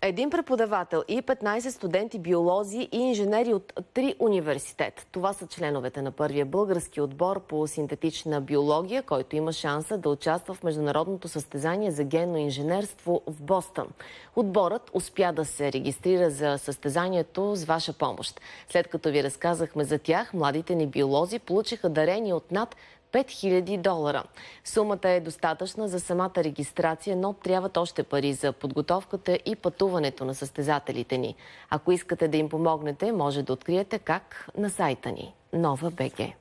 Един преподавател и 15 студенти биолози и инженери от 3 университета. Това са членовете на първия български отбор по синтетична биология, който има шанса да участва в международното състезание за генно инженерство в Бостън. Отборът успя да се регистрира за състезанието с ваша помощ. След като ви разказахме за тях, младите ни биолози получиха дарение от над $5000. Сумата е достатъчна за самата регистрация, но трябват още пари за подготовката и пътуването на състезателите ни. Ако искате да им помогнете, може да откриете как на сайта ни Nova.bg.